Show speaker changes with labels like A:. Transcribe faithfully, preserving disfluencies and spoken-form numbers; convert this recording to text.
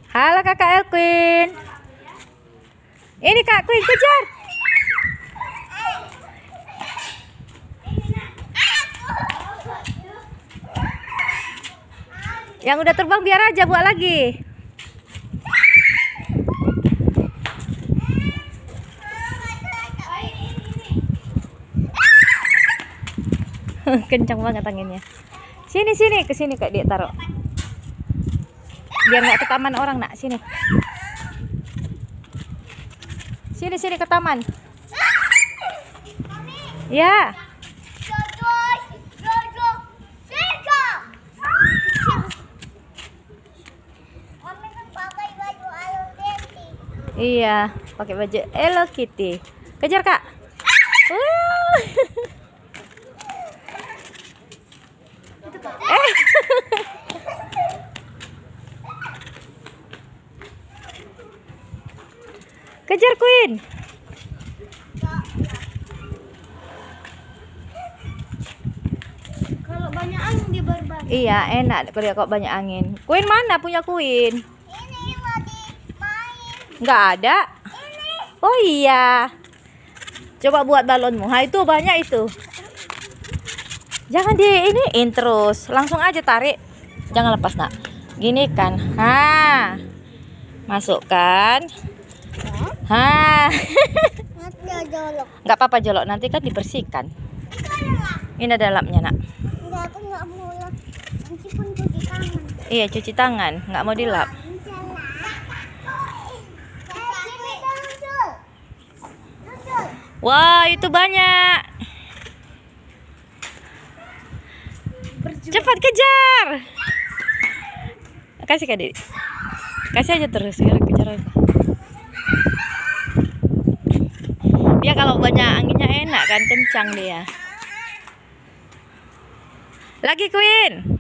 A: Halo kakak Elquin. Ini kak Queen, kejar. Yang udah terbang biar aja, buat lagi. Kencang banget anginnya. Sini sini, ke sini kak, dia taruh. Biar nggak ke taman orang, nak. Sini. Sini sini ke taman. Ya. Iya, pakai baju Hello Kitty. Kejar kak. Uh. Eh. Kejar Queen.
B: Kalau banyak angin dia berbagi.
A: Iya, enak kalau kok banyak angin. Queen mana punya Queen?
B: Ini mau dimain.
A: Nggak ada.
B: Ini.
A: Oh iya. Coba buat balonmu. Ha, itu banyak itu. Jangan di iniin terus. Langsung aja tarik. Jangan lepas, nak. Gini kan. Ha. Masukkan. Ha.
B: Nanti jolok.
A: Nggak apa-apa jolok, nanti kan dibersihkan. Ini dalamnya, nak.
B: Enggak, aku nggak mau lap. Nanti pun cuci tangan.
A: Iya, cuci tangan. Nggak mau dilap. Wah, itu banyak. Cepat kejar. Kasih Kak Didi. Kasih aja terus biar kejar aja. Dia kalau banyak anginnya enak kan, kencang dia. Lagi Queen.